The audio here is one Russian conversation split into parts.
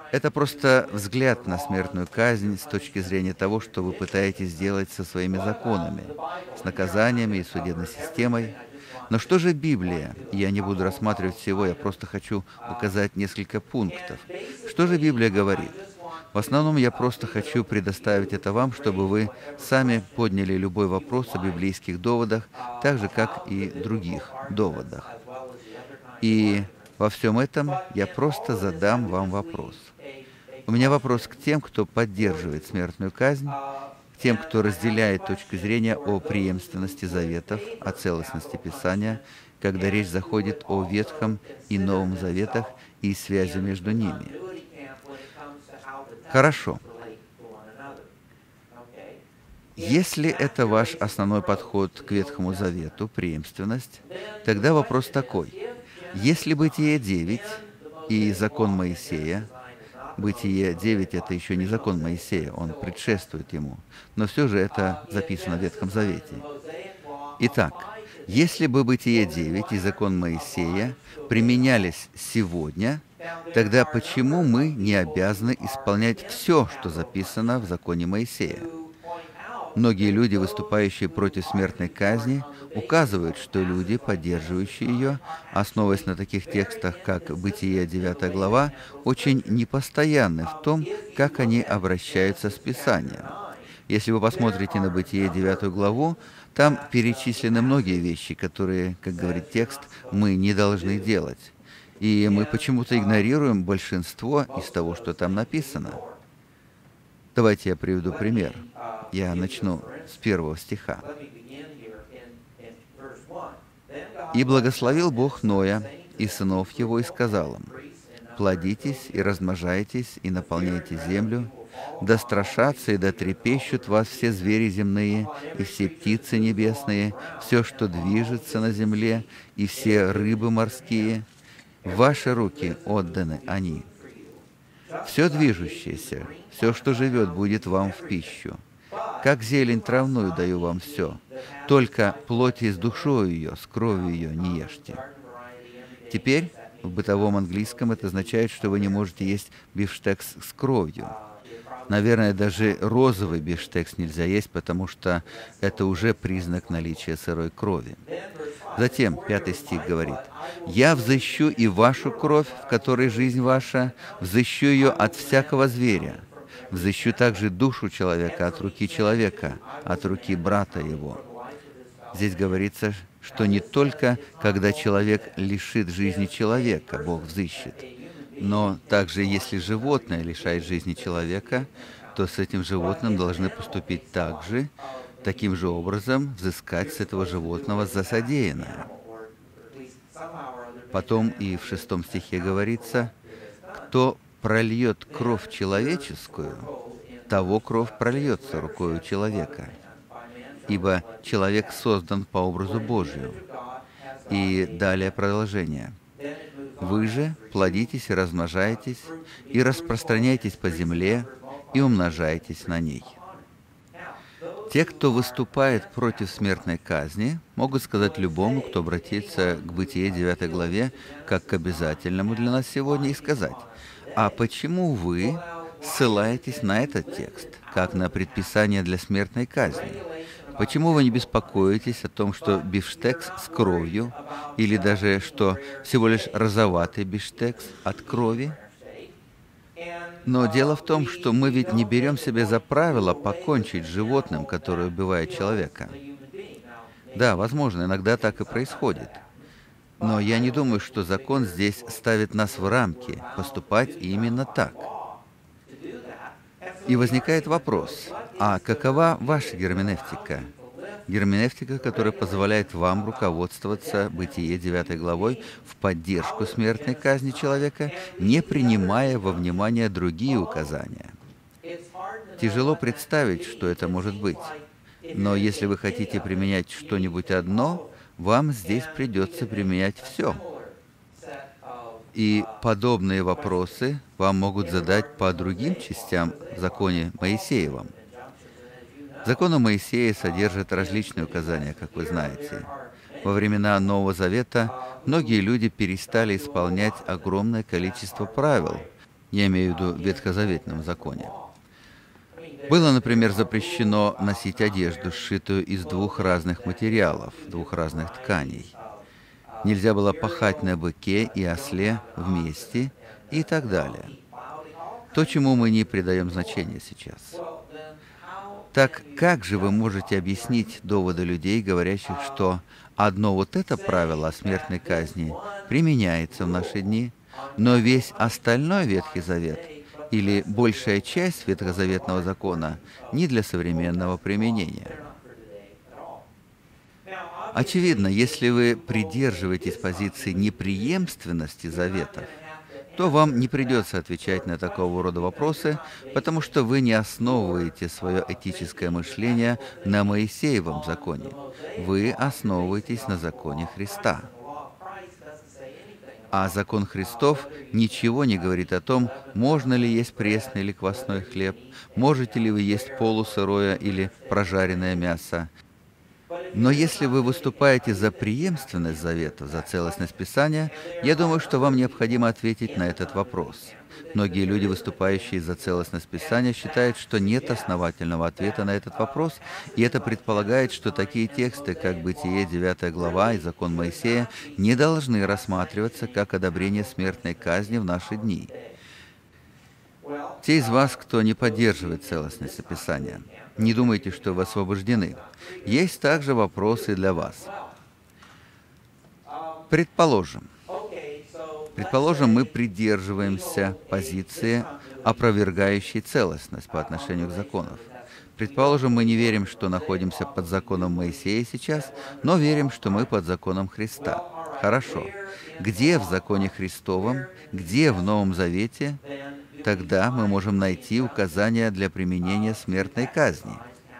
Это просто взгляд на смертную казнь с точки зрения того, что вы пытаетесь сделать со своими законами, с наказаниями и судебной системой. Но что же Библия? Я не буду рассматривать всего, я просто хочу указать несколько пунктов. Что же Библия говорит? В основном я просто хочу предоставить это вам, чтобы вы сами подняли любой вопрос о библейских доводах, так же, как и других доводах. И во всем этом я просто задам вам вопрос. У меня вопрос к тем, кто поддерживает смертную казнь, к тем, кто разделяет точку зрения о преемственности заветов, о целостности Писания, когда речь заходит о Ветхом и Новом Заветах и связи между ними. Хорошо. Если это ваш основной подход к Ветхому Завету, преемственность, тогда вопрос такой. Если Бытие 9 и закон Моисея, Бытие 9 — это еще не закон Моисея, он предшествует ему, но все же это записано в Ветхом Завете. Итак, если бы Бытие 9 и закон Моисея применялись сегодня, тогда почему мы не обязаны исполнять все, что записано в законе Моисея? Многие люди, выступающие против смертной казни, указывают, что люди, поддерживающие ее, основываясь на таких текстах, как Бытие 9 глава, очень непостоянны в том, как они обращаются с Писанием. Если вы посмотрите на Бытие 9 главу, там перечислены многие вещи, которые, как говорит текст, мы не должны делать. И мы почему-то игнорируем большинство из того, что там написано. Давайте я приведу пример. Я начну с 1 стиха. «И благословил Бог Ноя и сынов его, и сказал им: плодитесь и размножайтесь, и наполняйте землю, да страшатся и да трепещут вас все звери земные, и все птицы небесные, все, что движется на земле, и все рыбы морские. В ваши руки отданы они. Все движущееся, все, что живет, будет вам в пищу. Как зелень травную даю вам все, только плоти с душою ее, с кровью ее не ешьте». Теперь в бытовом английском это означает, что вы не можете есть бифштекс с кровью. Наверное, даже розовый бифштекс нельзя есть, потому что это уже признак наличия сырой крови. Затем 5 стих говорит: «Я взыщу и вашу кровь, в которой жизнь ваша, взыщу ее от всякого зверя. Взыщу также душу человека от руки человека, от руки брата его». Здесь говорится, что не только когда человек лишит жизни человека, Бог взыщет, но также если животное лишает жизни человека, то с этим животным должны поступить таким же образом взыскать с этого животного за содеянное. Потом и в 6 стихе говорится: «Кто прольет кровь человеческую, того кровь прольется рукою человека, ибо человек создан по образу Божию». И далее продолжение. «Вы же плодитесь и размножайтесь, и распространяйтесь по земле, и умножайтесь на ней». Те, кто выступает против смертной казни, могут сказать любому, кто обратится к Бытие 9 главе, как к обязательному для нас сегодня, и сказать: «А почему вы ссылаетесь на этот текст, как на предписание для смертной казни? Почему вы не беспокоитесь о том, что бифштекс с кровью, или даже что всего лишь розоватый бифштекс от крови?» Но дело в том, что мы ведь не берем себе за правило покончить с животным, которое убивает человека. Да, возможно, иногда так и происходит. Но я не думаю, что закон здесь ставит нас в рамки поступать именно так. И возникает вопрос: а какова ваша герменевтика? Герменевтика, которая позволяет вам руководствоваться Бытие 9 главой в поддержку смертной казни человека, не принимая во внимание другие указания. Тяжело представить, что это может быть. Но если вы хотите применять что-нибудь одно, вам здесь придется применять все. И подобные вопросы вам могут задать по другим частям в законе Моисеевом. Закон Моисея содержит различные указания, как вы знаете. Во времена Нового Завета многие люди перестали исполнять огромное количество правил, Я имею в виду в ветхозаветном законе. Было, например, запрещено носить одежду, сшитую из двух разных материалов, двух разных тканей. Нельзя было пахать на быке и осле вместе и так далее. То, чему мы не придаем значения сейчас. Так как же вы можете объяснить доводы людей, говорящих, что одно вот это правило о смертной казни применяется в наши дни, но весь остальной Ветхий Завет или большая часть ветхозаветного закона не для современного применения? Очевидно, если вы придерживаетесь позиции непреемственности заветов, то вам не придется отвечать на такого рода вопросы, потому что вы не основываете свое этическое мышление на Моисеевом законе. Вы основываетесь на законе Христа. А закон Христов ничего не говорит о том, можно ли есть пресный или квасной хлеб, можете ли вы есть полусырое или прожаренное мясо. Но если вы выступаете за преемственность заветов, за целостность Писания, я думаю, что вам необходимо ответить на этот вопрос. Многие люди, выступающие за целостность Писания, считают, что нет основательного ответа на этот вопрос, и это предполагает, что такие тексты, как Бытие, 9 глава и закон Моисея, не должны рассматриваться как одобрение смертной казни в наши дни. Те из вас, кто не поддерживает целостность Писания, не думайте, что вы освобождены. Есть также вопросы для вас. Предположим, мы придерживаемся позиции, опровергающей целостность по отношению к законам. Предположим, мы не верим, что находимся под законом Моисея сейчас, но верим, что мы под законом Христа. Хорошо. Где в законе Христовом, где в Новом Завете тогда мы можем найти указания для применения смертной казни?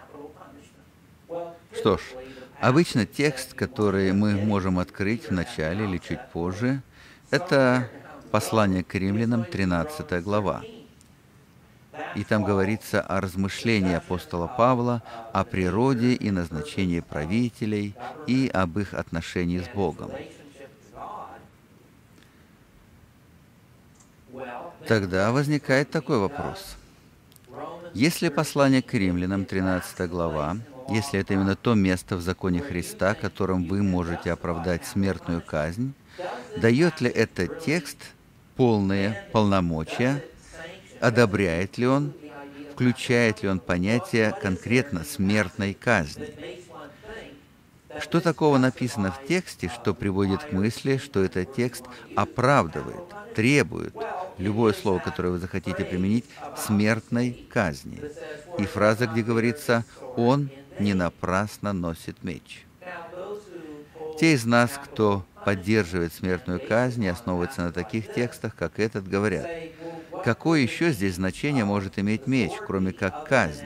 Что ж, обычно текст, который мы можем открыть в начале или чуть позже, это послание к римлянам, 13 глава. И там говорится о размышлении апостола Павла о природе и назначении правителей и об их отношении с Богом. Тогда возникает такой вопрос. Если послание к римлянам, 13 глава, если это именно то место в законе Христа, которым вы можете оправдать смертную казнь, дает ли этот текст полные полномочия, одобряет ли он, включает ли он понятие конкретно смертной казни? Что такого написано в тексте, что приводит к мысли, что этот текст оправдывает, требует любое слово, которое вы захотите применить, смертной казни? И фраза, где говорится «Он не напрасно носит меч». Те из нас, кто поддерживает смертную казнь и основывается на таких текстах, как этот, говорят, какое еще здесь значение может иметь меч, кроме как казнь?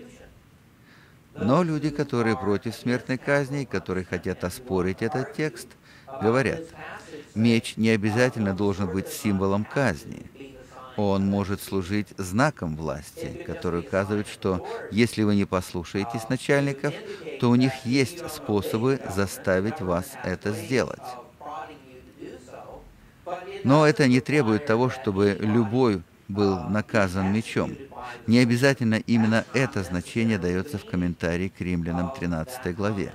Но люди, которые против смертной казни, которые хотят оспорить этот текст, говорят, меч не обязательно должен быть символом казни. Он может служить знаком власти, который указывает, что если вы не послушаетесь начальников, то у них есть способы заставить вас это сделать. Но это не требует того, чтобы любой был наказан мечом. Не обязательно именно это значение дается в комментарии к Римлянам 13 главе.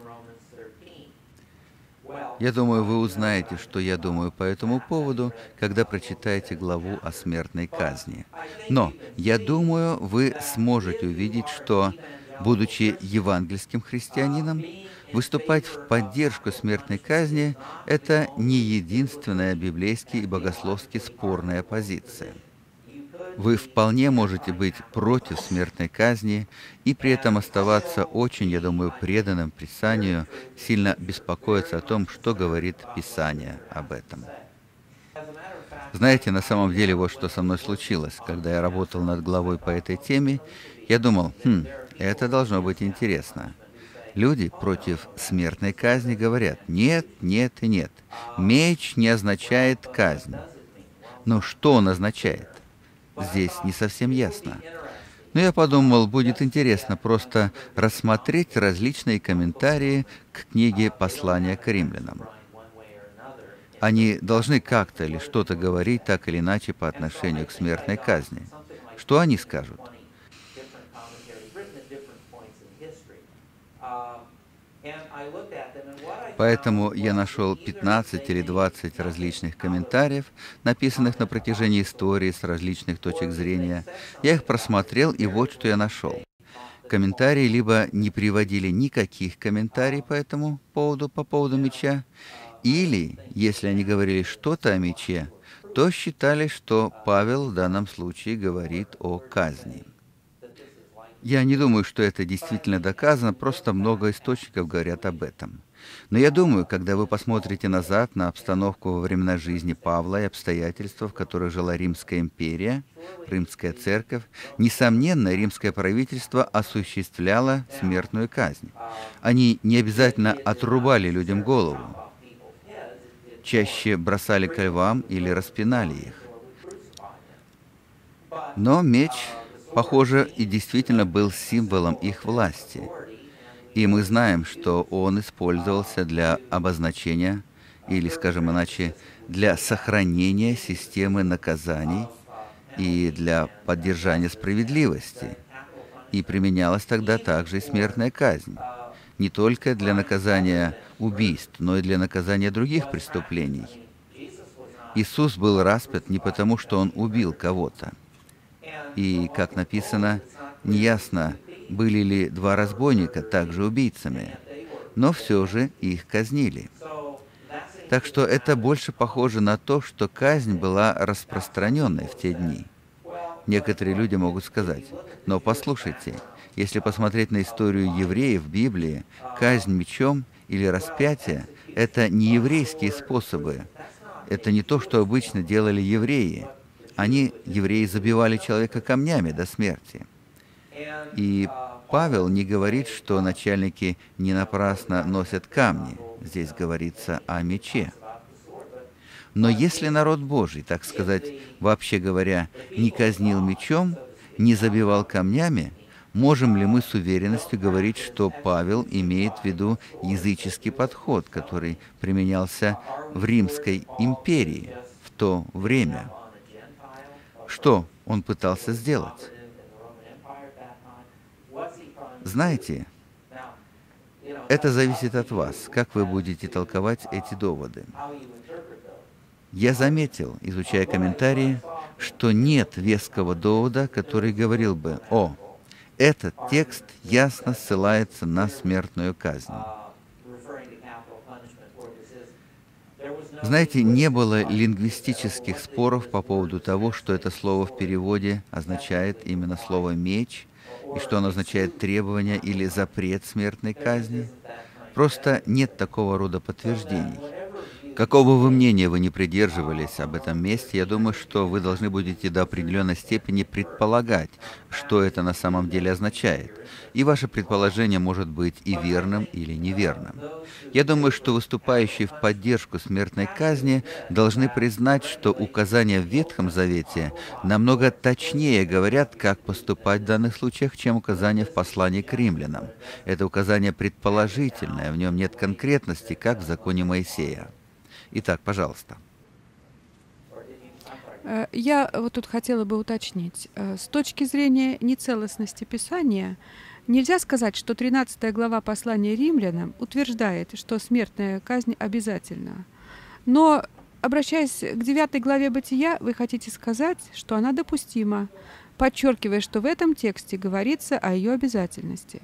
Я думаю, вы узнаете, что я думаю по этому поводу, когда прочитаете главу о смертной казни. Но я думаю, вы сможете увидеть, что, будучи евангельским христианином, выступать в поддержку смертной казни – это не единственная библейски и богословски спорная позиция. Вы вполне можете быть против смертной казни и при этом оставаться очень, я думаю, преданным Писанию, сильно беспокоиться о том, что говорит Писание об этом. Знаете, на самом деле вот что со мной случилось. Когда я работал над главой по этой теме, я думал, это должно быть интересно. Люди против смертной казни говорят, нет, нет и нет. Меч не означает казнь. Но что он означает? Здесь не совсем ясно. Но я подумал, будет интересно просто рассмотреть различные комментарии к книге «Послания к римлянам». Они должны как-то или что-то говорить так или иначе по отношению к смертной казни. Что они скажут? Поэтому я нашел 15 или 20 различных комментариев, написанных на протяжении истории с различных точек зрения. Я их просмотрел, и вот что я нашел. Комментарии либо не приводили никаких комментариев по этому поводу, по поводу меча, или, если они говорили что-то о мече, то считали, что Павел в данном случае говорит о казни. Я не думаю, что это действительно доказано, просто много источников говорят об этом. Но я думаю, когда вы посмотрите назад на обстановку во времена жизни Павла и обстоятельства, в которых жила Римская империя, Римская церковь, несомненно, римское правительство осуществляло смертную казнь. Они не обязательно отрубали людям голову, чаще бросали ко львам или распинали их. Но меч, похоже, и действительно был символом их власти. И мы знаем, что он использовался для обозначения, или, скажем иначе, для сохранения системы наказаний и для поддержания справедливости. И применялась тогда также и смертная казнь. Не только для наказания убийств, но и для наказания других преступлений. Иисус был распят не потому, что Он убил кого-то. И, как написано, неясно, были ли два разбойника также убийцами, но все же их казнили. Так что это больше похоже на то, что казнь была распространенной в те дни. Некоторые люди могут сказать: но послушайте, если посмотреть на историю евреев в Библии, казнь мечом или распятие — это не еврейские способы. Это не то, что обычно делали евреи. Евреи, забивали человека камнями до смерти. И Павел не говорит, что начальники не напрасно носят камни. Здесь говорится о мече. Но если народ Божий, так сказать, вообще говоря, не казнил мечом, не забивал камнями, можем ли мы с уверенностью говорить, что Павел имеет в виду языческий подход, который применялся в Римской империи в то время? Что он пытался сделать? Знаете, это зависит от вас, как вы будете толковать эти доводы. Я заметил, изучая комментарии, что нет веского довода, который говорил бы: «О, этот текст ясно ссылается на смертную казнь». Знаете, не было лингвистических споров по поводу того, что это слово в переводе означает именно слово «меч», и что оно означает требование или запрет смертной казни. Просто нет такого рода подтверждений. Какого бы мнения вы ни придерживались об этом месте, я думаю, что вы должны будете до определенной степени предполагать, что это на самом деле означает. И ваше предположение может быть и верным, или неверным. Я думаю, что выступающие в поддержку смертной казни должны признать, что указания в Ветхом Завете намного точнее говорят, как поступать в данных случаях, чем указания в послании к римлянам. Это указание предположительное, в нем нет конкретности, как в законе Моисея. Итак, пожалуйста. Я вот тут хотела бы уточнить. С точки зрения нецелостности Писания, нельзя сказать, что 13 глава послания римлянам утверждает, что смертная казнь обязательна. Но, обращаясь к 9 главе Бытия, вы хотите сказать, что она допустима, подчеркивая, что в этом тексте говорится о ее обязательности.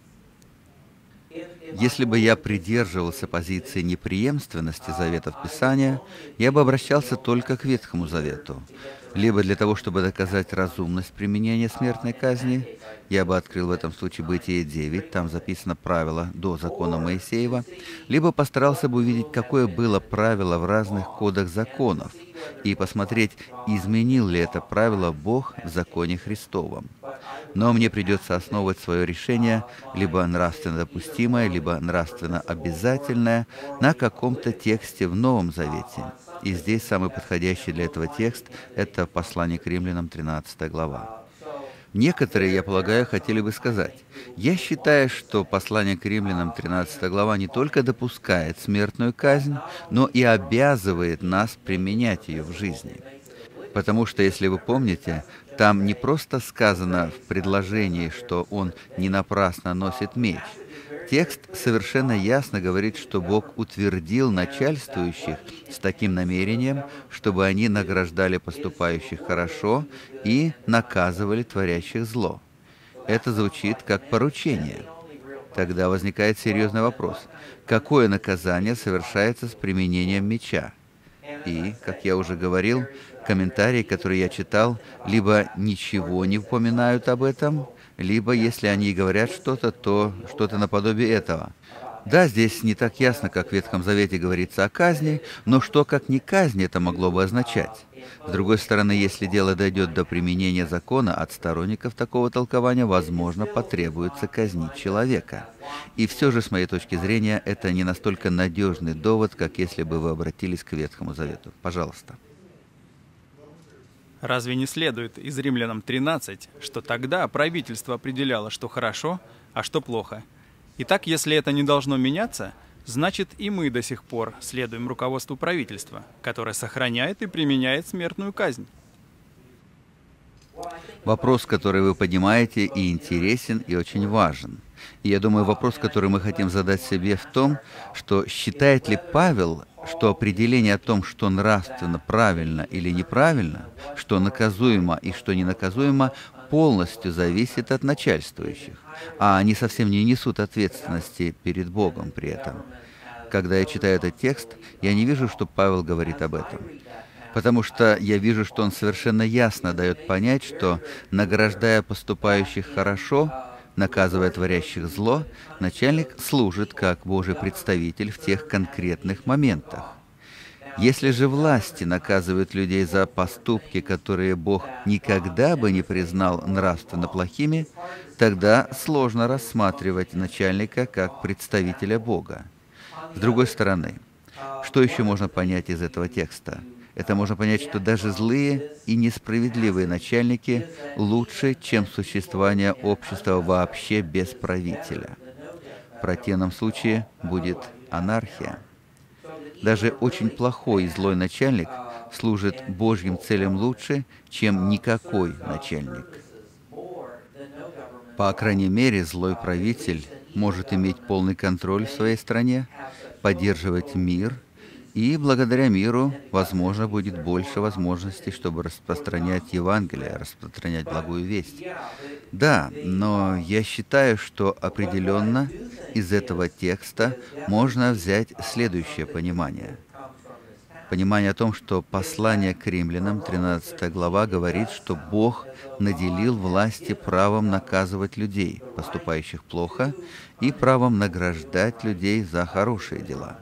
Если бы я придерживался позиции непреемственности заветов Писания, я бы обращался только к Ветхому Завету. Либо для того, чтобы доказать разумность применения смертной казни, я бы открыл в этом случае Бытие 9, там записано правило до закона Моисеева, либо постарался бы увидеть, какое было правило в разных кодах законов, и посмотреть, изменил ли это правило Бог в законе Христовом. Но мне придется основывать свое решение либо нравственно допустимое, либо нравственно обязательное на каком-то тексте в Новом Завете. И здесь самый подходящий для этого текст — это послание к римлянам, 13 глава. Некоторые, я полагаю, хотели бы сказать: я считаю, что послание к римлянам, 13 глава, не только допускает смертную казнь, но и обязывает нас применять ее в жизни. Потому что, если вы помните, там не просто сказано в предложении, что он не напрасно носит меч. Текст совершенно ясно говорит, что Бог утвердил начальствующих с таким намерением, чтобы они награждали поступающих хорошо и наказывали творящих зло. Это звучит как поручение. Тогда возникает серьезный вопрос: какое наказание совершается с применением меча? И, как я уже говорил, комментарии, которые я читал, либо ничего не упоминают об этом, либо, если они и говорят что-то, то что-то наподобие этого. Да, здесь не так ясно, как в Ветхом Завете говорится о казни, но что, как не казнь, это могло бы означать? С другой стороны, если дело дойдет до применения закона, от сторонников такого толкования, возможно, потребуется казнить человека. И все же, с моей точки зрения, это не настолько надежный довод, как если бы вы обратились к Ветхому Завету. Пожалуйста. Разве не следует из Римлянам 13, что тогда правительство определяло, что хорошо, а что плохо? Итак, если это не должно меняться, значит и мы до сих пор следуем руководству правительства, которое сохраняет и применяет смертную казнь. Вопрос, который вы поднимаете, и интересен, и очень важен. И я думаю, вопрос, который мы хотим задать себе, в том, что считает ли Павел, что определение о том, что нравственно правильно или неправильно, что наказуемо и что ненаказуемо, полностью зависит от начальствующих, а они совсем не несут ответственности перед Богом при этом. Когда я читаю этот текст, я не вижу, что Павел говорит об этом. Потому что я вижу, что он совершенно ясно дает понять, что, награждая поступающих хорошо, наказывая творящих зло, начальник служит как Божий представитель в тех конкретных моментах. Если же власти наказывают людей за поступки, которые Бог никогда бы не признал нравственно плохими, тогда сложно рассматривать начальника как представителя Бога. С другой стороны, что еще можно понять из этого текста? Это можно понять, что даже злые и несправедливые начальники лучше, чем существование общества вообще без правителя. В противном случае будет анархия. Даже очень плохой и злой начальник служит Божьим целям лучше, чем никакой начальник. По крайней мере, злой правитель может иметь полный контроль в своей стране, поддерживать мир, и благодаря миру, возможно, будет больше возможностей, чтобы распространять Евангелие, распространять благую весть. Да, но я считаю, что определенно из этого текста можно взять следующее понимание. Понимание о том, что послание к римлянам, 13 глава, говорит, что Бог наделил власти правом наказывать людей, поступающих плохо, и правом награждать людей за хорошие дела.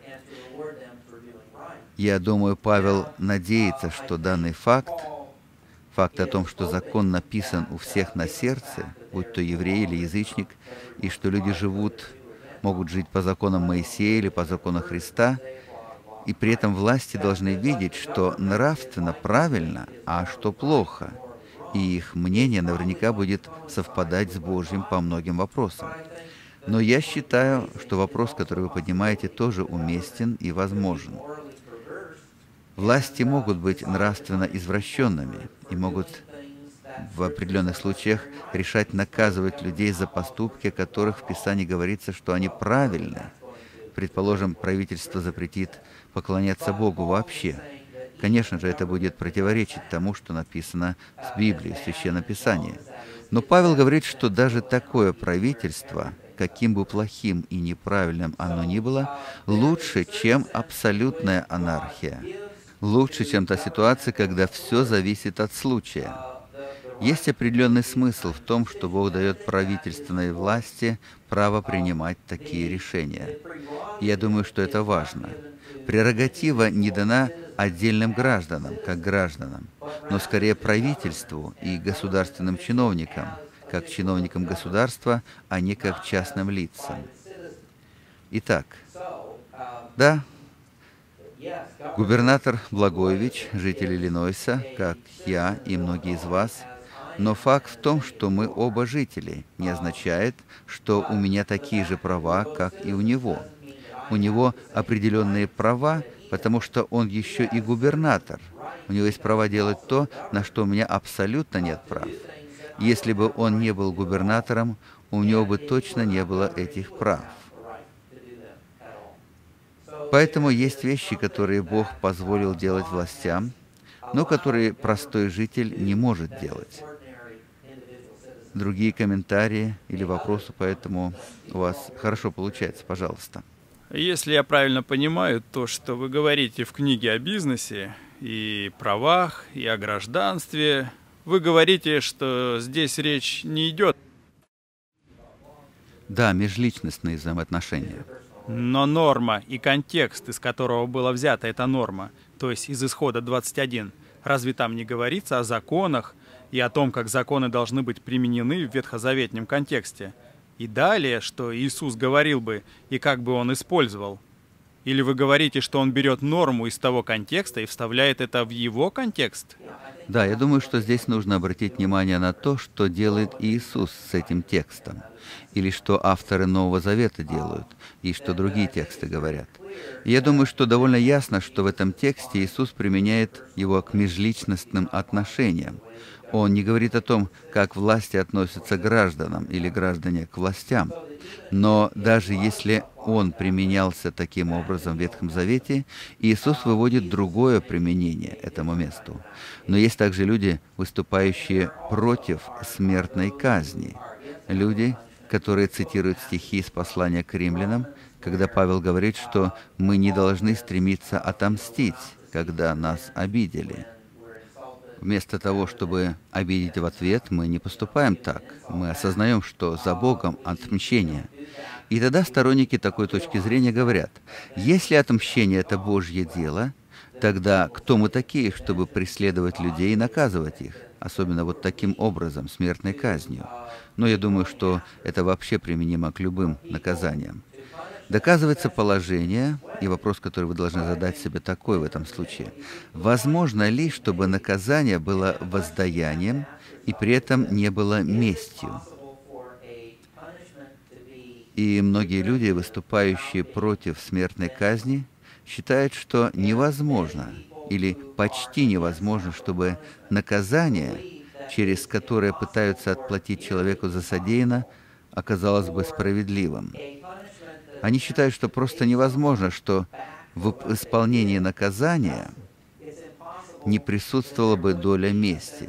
Я думаю, Павел надеется, что данный факт о том, что закон написан у всех на сердце, будь то еврей или язычник, и что люди могут жить по законам Моисея или по закону Христа, и при этом власти должны видеть, что нравственно правильно, а что плохо, и их мнение наверняка будет совпадать с Божьим по многим вопросам. Но я считаю, что вопрос, который вы поднимаете, тоже уместен и возможен. Власти могут быть нравственно извращенными и могут в определенных случаях решать наказывать людей за поступки, о которых в Писании говорится, что они правильны. Предположим, правительство запретит поклоняться Богу вообще. Конечно же, это будет противоречить тому, что написано в Библии, в Священном Писании. Но Павел говорит, что даже такое правительство, каким бы плохим и неправильным оно ни было, лучше, чем абсолютная анархия. Лучше, чем та ситуация, когда все зависит от случая. Есть определенный смысл в том, что Бог дает правительственной власти право принимать такие решения. И я думаю, что это важно. Прерогатива не дана отдельным гражданам, как гражданам, но скорее правительству и государственным чиновникам, как чиновникам государства, а не как частным лицам. Итак, да, губернатор Благоевич, житель Иллинойса, как я и многие из вас, Но факт в том, что мы оба жители, не означает, что у меня такие же права, как и у него. У него определенные права, потому что он еще и губернатор. У него есть право делать то, на что у меня абсолютно нет прав. Если бы он не был губернатором, у него бы точно не было этих прав. Поэтому есть вещи, которые Бог позволил делать властям, но которые простой житель не может делать. Другие комментарии или вопросы, поэтому у вас хорошо получается, пожалуйста. Если я правильно понимаю то, что вы говорите в книге о бизнесе и правах, и о гражданстве, вы говорите, что здесь речь не идет. Да, межличностные взаимоотношения. Но норма и контекст, из которого была взята эта норма, то есть из Исхода 21, разве там не говорится о законах и о том, как законы должны быть применены в ветхозаветном контексте? И далее, что Иисус говорил бы и как бы он использовал? Или вы говорите, что он берет норму из того контекста и вставляет это в его контекст? Да, я думаю, что здесь нужно обратить внимание на то, что делает Иисус с этим текстом, или что авторы Нового Завета делают, и что другие тексты говорят. И я думаю, что довольно ясно, что в этом тексте Иисус применяет его к межличностным отношениям. Он не говорит о том, как власти относятся к гражданам или граждане к властям. Но даже если он применялся таким образом в Ветхом Завете, Иисус выводит другое применение этому месту. Но есть также люди, выступающие против смертной казни. Люди, которые цитируют стихи из послания к римлянам, когда Павел говорит, что мы не должны стремиться отомстить, когда нас обидели. Вместо того, чтобы обидеть в ответ, мы не поступаем так. Мы осознаем, что за Богом отмщение. И тогда сторонники такой точки зрения говорят, если отмщение — это Божье дело, тогда кто мы такие, чтобы преследовать людей и наказывать их? Особенно вот таким образом, смертной казнью. Но я думаю, что это вообще применимо к любым наказаниям. Доказывается положение, и вопрос, который вы должны задать себе, такой в этом случае. Возможно ли, чтобы наказание было воздаянием и при этом не было местью? И многие люди, выступающие против смертной казни, считают, что невозможно или почти невозможно, чтобы наказание, через которое пытаются отплатить человеку за содеянное, оказалось бы справедливым. Они считают, что просто невозможно, что в исполнении наказания не присутствовала бы доля мести.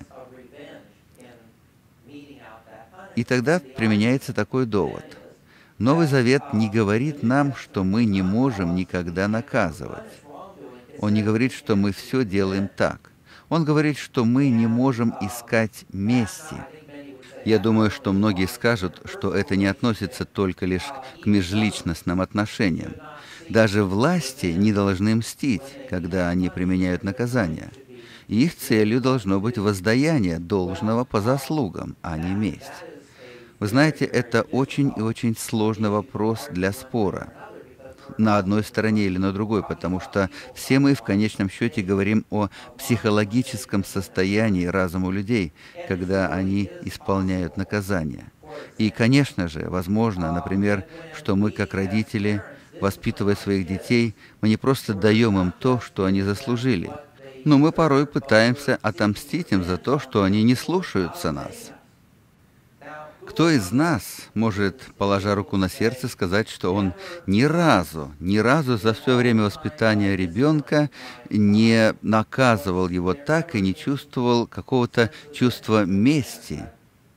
И тогда применяется такой довод. Новый Завет не говорит нам, что мы не можем никогда наказывать. Он не говорит, что мы все делаем так. Он говорит, что мы не можем искать мести. Я думаю, что многие скажут, что это не относится только лишь к межличностным отношениям. Даже власти не должны мстить, когда они применяют наказание. И их целью должно быть воздаяние должного по заслугам, а не месть. Вы знаете, это очень и очень сложный вопрос для спора. На одной стороне или на другой, потому что все мы в конечном счете говорим о психологическом состоянии разума людей, когда они исполняют наказание. И, конечно же, возможно, например, что мы, как родители, воспитывая своих детей, мы не просто даем им то, что они заслужили, но мы порой пытаемся отомстить им за то, что они не слушаются нас. Кто из нас может, положа руку на сердце, сказать, что он ни разу за все время воспитания ребенка не наказывал его так и не чувствовал какого-то чувства мести?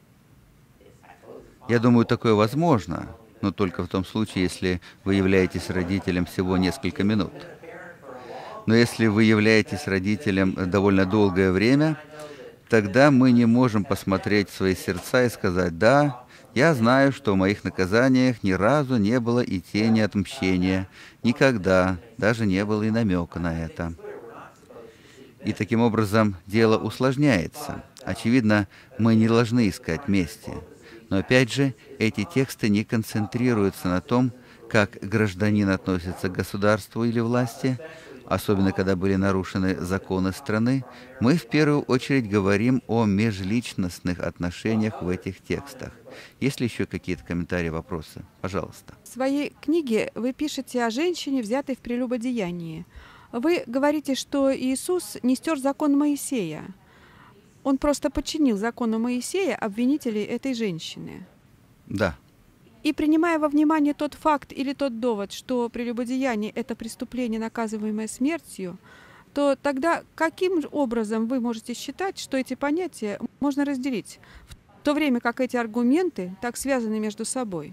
Я думаю, такое возможно, но только в том случае, если вы являетесь родителем всего несколько минут. Но если вы являетесь родителем довольно долгое время, тогда мы не можем посмотреть в свои сердца и сказать, да, я знаю, что в моих наказаниях ни разу не было и тени отмщения, никогда, даже не было и намека на это. И таким образом дело усложняется. Очевидно, мы не должны искать мести. Но опять же, эти тексты не концентрируются на том, как гражданин относится к государству или власти. особенно когда были нарушены законы страны, мы в первую очередь говорим о межличностных отношениях в этих текстах. Есть ли еще какие-то комментарии, вопросы? Пожалуйста. В своей книге вы пишете о женщине, взятой в прелюбодеянии. Вы говорите, что Иисус не стер закон Моисея. Он просто подчинил закону Моисея обвинителей этой женщины. Да. И принимая во внимание тот факт или тот довод, что прелюбодеяние — это преступление, наказываемое смертью, то тогда каким образом вы можете считать, что эти понятия можно разделить, в то время как эти аргументы так связаны между собой?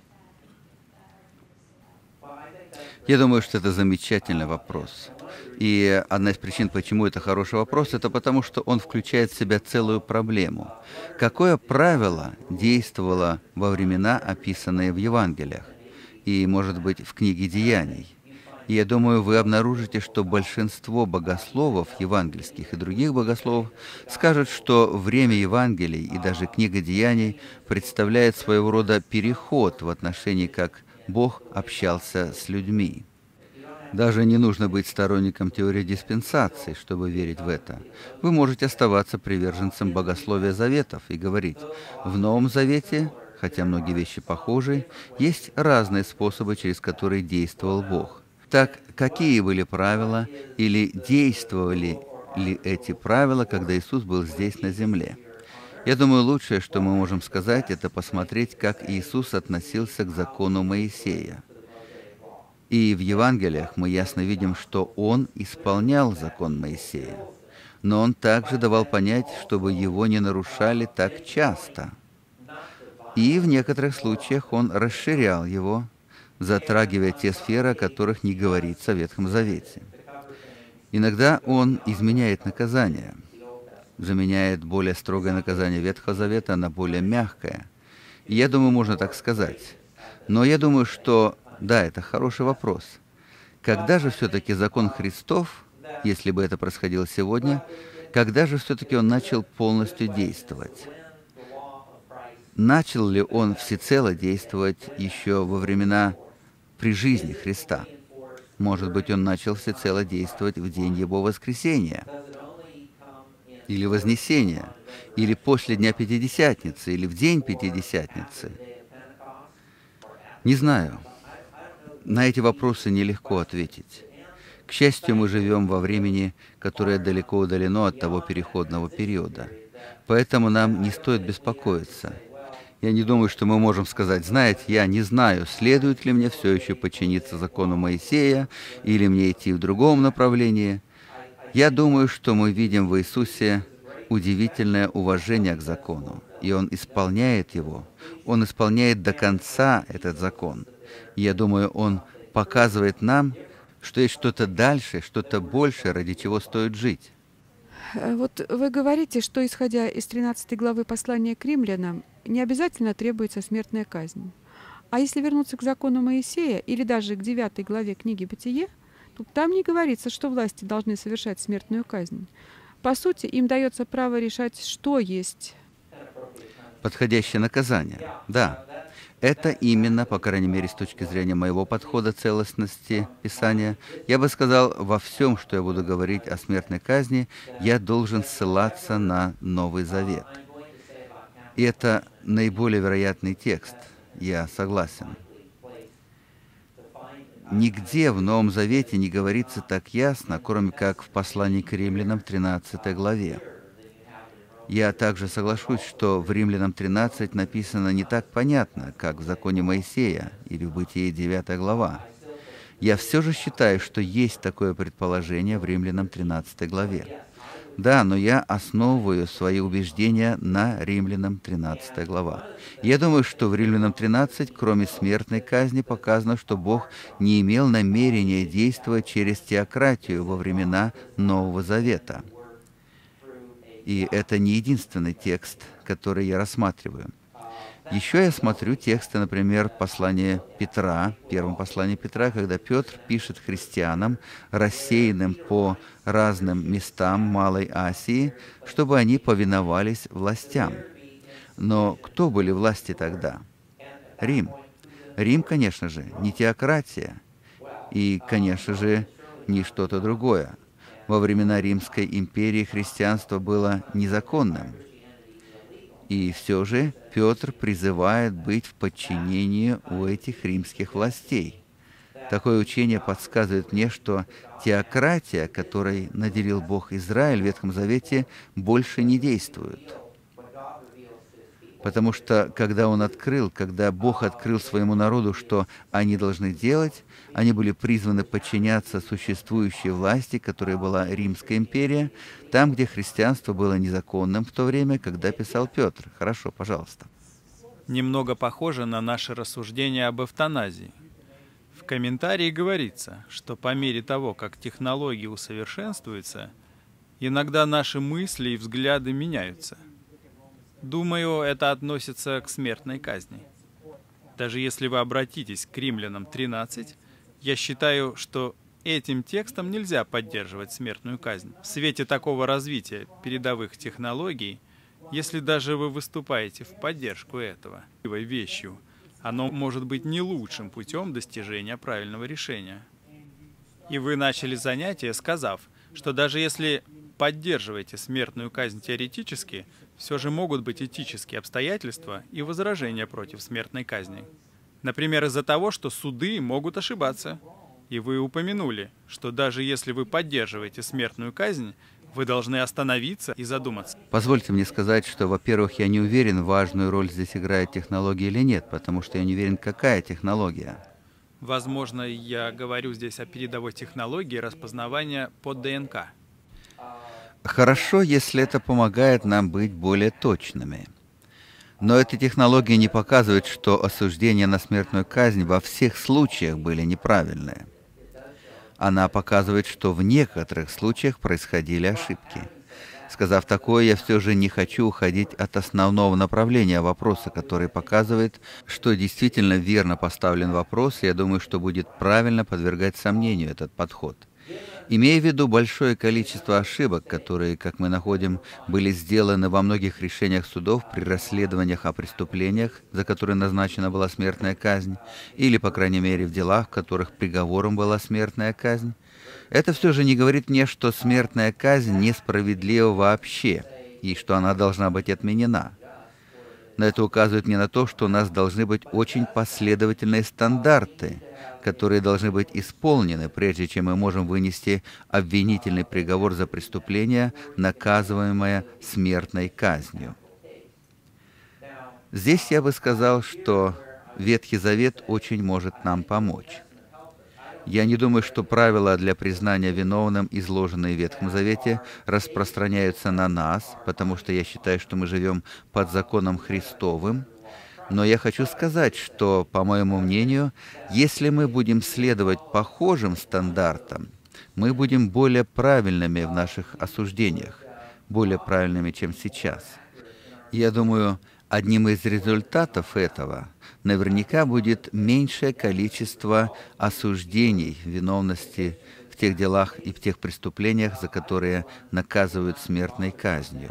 Я думаю, что это замечательный вопрос. И одна из причин, почему это хороший вопрос, это потому, что он включает в себя целую проблему. Какое правило действовало во времена, описанные в Евангелиях, и, может быть, в книге Деяний? И я думаю, вы обнаружите, что большинство богословов, евангельских и других богословов, скажут, что время Евангелий и даже книга Деяний представляет своего рода переход в отношении, как Бог общался с людьми. Даже не нужно быть сторонником теории диспенсации, чтобы верить в это. Вы можете оставаться приверженцем богословия заветов и говорить: в Новом Завете, хотя многие вещи похожи, есть разные способы, через которые действовал Бог. Так, какие были правила или действовали ли эти правила, когда Иисус был здесь на земле? Я думаю, лучшее, что мы можем сказать, это посмотреть, как Иисус относился к закону Моисея. И в Евангелиях мы ясно видим, что Он исполнял закон Моисея, но Он также давал понять, чтобы его не нарушали так часто. И в некоторых случаях Он расширял его, затрагивая те сферы, о которых не говорится в Ветхом Завете. Иногда Он изменяет наказание, заменяет более строгое наказание Ветхого Завета на более мягкое. И я думаю, можно так сказать. Но я думаю, что, да, это хороший вопрос. Когда же все-таки закон Христов, если бы это происходило сегодня, когда же все-таки он начал полностью действовать? Начал ли он всецело действовать еще во времена при жизни Христа? Может быть, он начал всецело действовать в день Его воскресения, или Вознесения, или после Дня Пятидесятницы, или в день Пятидесятницы. Не знаю. На эти вопросы нелегко ответить. К счастью, мы живем во времени, которое далеко удалено от того переходного периода. Поэтому нам не стоит беспокоиться. Я не думаю, что мы можем сказать: знаете, я не знаю, следует ли мне все еще подчиниться закону Моисея, или мне идти в другом направлении. Я думаю, что мы видим в Иисусе удивительное уважение к закону, и Он исполняет его. Он исполняет до конца этот закон. И я думаю, Он показывает нам, что есть что-то дальше, что-то большее, ради чего стоит жить. Вот вы говорите, что, исходя из 13 главы послания к римлянам, не обязательно требуется смертная казнь. А если вернуться к закону Моисея или даже к 9 главе книги «Бытие», то там не говорится, что власти должны совершать смертную казнь. По сути, им дается право решать, что есть Подходящее наказание. Да. Это именно, по крайней мере, с точки зрения моего подхода целостности Писания, я бы сказал, во всем, что я буду говорить о смертной казни, я должен ссылаться на Новый Завет. И это наиболее вероятный текст, я согласен. Нигде в Новом Завете не говорится так ясно, кроме как в послании к Римлянам 13 главе. Я также соглашусь, что в Римлянам 13 написано не так понятно, как в законе Моисея или в Бытие 9 глава. Я все же считаю, что есть такое предположение в Римлянам 13 главе. Да, но я основываю свои убеждения на Римлянам 13 глава. Я думаю, что в Римлянам 13, кроме смертной казни, показано, что Бог не имел намерения действовать через теократию во времена Нового Завета. И это не единственный текст, который я рассматриваю. Еще я смотрю тексты, например, послания Петра, первом послании Петра, когда Петр пишет христианам, рассеянным по разным местам Малой Асии, чтобы они повиновались властям. Но кто были власти тогда? Рим. Рим, конечно же, не теократия. И, конечно же, ни что-то другое. Во времена Римской империи христианство было незаконным. И все же Петр призывает быть в подчинении у этих римских властей. Такое учение подсказывает мне, что теократия, которой наделил Бог Израиль в Ветхом Завете, больше не действует. Потому что, когда Бог открыл своему народу, что они должны делать, они были призваны подчиняться существующей власти, которая была Римская империя, там, где христианство было незаконным в то время, когда писал Петр. Хорошо, пожалуйста. Немного похоже на наше рассуждение об эвтаназии. В комментарии говорится, что по мере того, как технологии усовершенствуются, иногда наши мысли и взгляды меняются. Думаю, это относится к смертной казни. Даже если вы обратитесь к Римлянам 13, я считаю, что этим текстом нельзя поддерживать смертную казнь. В свете такого развития передовых технологий, если даже вы выступаете в поддержку этого вещью, оно может быть не лучшим путем достижения правильного решения. И вы начали занятие, сказав, что даже если поддерживаете смертную казнь теоретически, все же могут быть этические обстоятельства и возражения против смертной казни. Например, из-за того, что суды могут ошибаться. И вы упомянули, что даже если вы поддерживаете смертную казнь, вы должны остановиться и задуматься. Позвольте мне сказать, что, во-первых, я не уверен, важную роль здесь играет технология или нет, потому что я не уверен, какая технология. Возможно, я говорю здесь о передовой технологии распознавания по ДНК. Хорошо, если это помогает нам быть более точными. Но эта технология не показывает, что осуждения на смертную казнь во всех случаях были неправильные. Она показывает, что в некоторых случаях происходили ошибки. Сказав такое, я все же не хочу уходить от основного направления вопроса, который показывает, что действительно верно поставлен вопрос, и я думаю, что будет правильно подвергать сомнению этот подход. Имея в виду большое количество ошибок, которые, как мы находим, были сделаны во многих решениях судов при расследованиях о преступлениях, за которые назначена была смертная казнь, или, по крайней мере, в делах, в которых приговором была смертная казнь, это все же не говорит мне, что смертная казнь несправедлива вообще, и что она должна быть отменена. Но это указывает мне на то, что у нас должны быть очень последовательные стандарты, которые должны быть исполнены, прежде чем мы можем вынести обвинительный приговор за преступление, наказываемое смертной казнью. Здесь я бы сказал, что Ветхий Завет очень может нам помочь. Я не думаю, что правила для признания виновным, изложенные в Ветхом Завете, распространяются на нас, потому что я считаю, что мы живем под законом Христовым. Но я хочу сказать, что, по моему мнению, если мы будем следовать похожим стандартам, мы будем более правильными в наших осуждениях, более правильными, чем сейчас. Я думаю, одним из результатов этого наверняка будет меньшее количество осуждений виновности в тех делах и в тех преступлениях, за которые наказывают смертной казнью.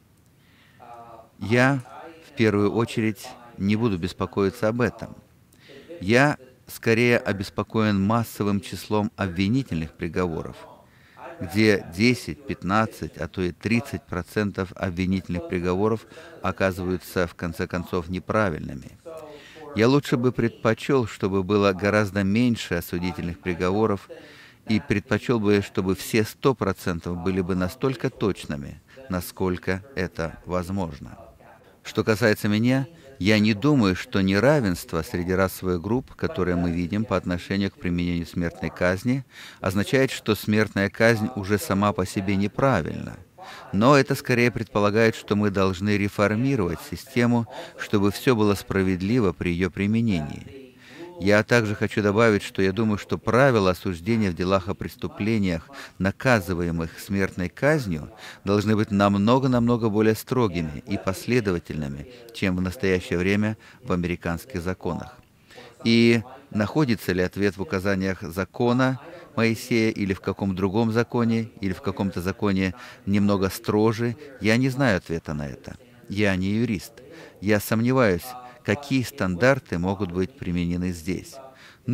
Я, в первую очередь, не буду беспокоиться об этом. Я скорее обеспокоен массовым числом обвинительных приговоров, где 10, 15, а то и 30% обвинительных приговоров оказываются, в конце концов, неправильными. Я лучше бы предпочел, чтобы было гораздо меньше осудительных приговоров, и предпочел бы, чтобы все 100% были бы настолько точными, насколько это возможно. Что касается меня, я не думаю, что неравенство среди расовых групп, которое мы видим по отношению к применению смертной казни, означает, что смертная казнь уже сама по себе неправильна. Но это скорее предполагает, что мы должны реформировать систему, чтобы все было справедливо при ее применении. Я также хочу добавить, что я думаю, что правила осуждения в делах о преступлениях, наказываемых смертной казнью, должны быть намного более строгими и последовательными, чем в настоящее время в американских законах. И находится ли ответ в указаниях закона Моисея или в каком другом законе, или в каком-то законе немного строже, я не знаю ответа на это. Я не юрист. Я сомневаюсь, какие стандарты могут быть применены здесь. Но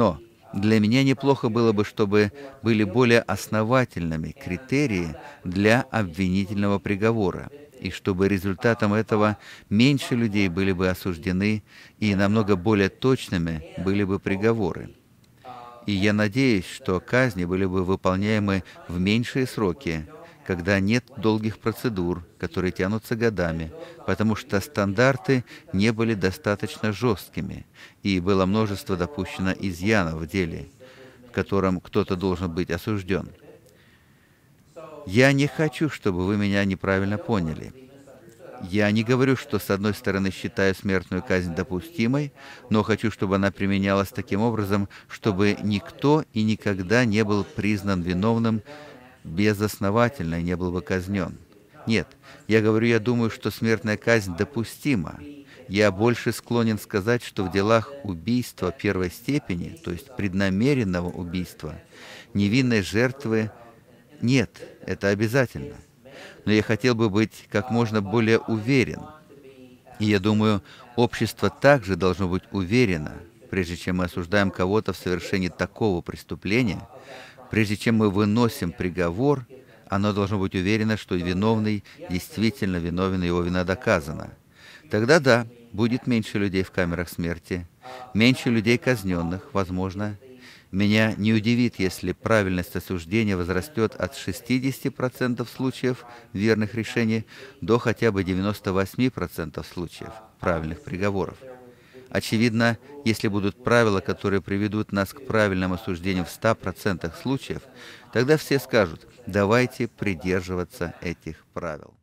Для меня неплохо было бы, чтобы были более основательными критерии для обвинительного приговора, и чтобы результатом этого меньше людей были бы осуждены, и намного более точными были бы приговоры. И я надеюсь, что казни были бы выполняемы в меньшие сроки, когда нет долгих процедур, которые тянутся годами, потому что стандарты не были достаточно жесткими, и было множество допущено изъянов в деле, в котором кто-то должен быть осужден. Я не хочу, чтобы вы меня неправильно поняли. Я не говорю, что с одной стороны считаю смертную казнь допустимой, но хочу, чтобы она применялась таким образом, чтобы никто и никогда не был признан виновным безосновательно и не был бы казнен. Нет, я думаю, что смертная казнь допустима. Я больше склонен сказать, что в делах убийства первой степени, то есть преднамеренного убийства, невинной жертвы нет, это обязательно. Но я хотел бы быть как можно более уверен. И я думаю, общество также должно быть уверено, прежде чем мы осуждаем кого-то в совершении такого преступления, прежде чем мы выносим приговор, оно должно быть уверено, что виновный действительно виновен, его вина доказана. Тогда да, будет меньше людей в камерах смерти, меньше людей казненных, возможно. Меня не удивит, если правильность осуждения возрастет от 60% случаев верных решений до хотя бы 98% случаев правильных приговоров. Очевидно, если будут правила, которые приведут нас к правильному осуждению в 100% случаев, тогда все скажут: давайте придерживаться этих правил.